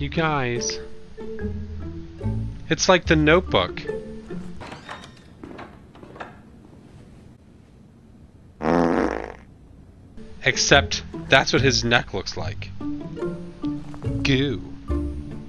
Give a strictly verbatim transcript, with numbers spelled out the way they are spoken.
You guys. It's like The Notebook. Except that's what his neck looks like. Goo.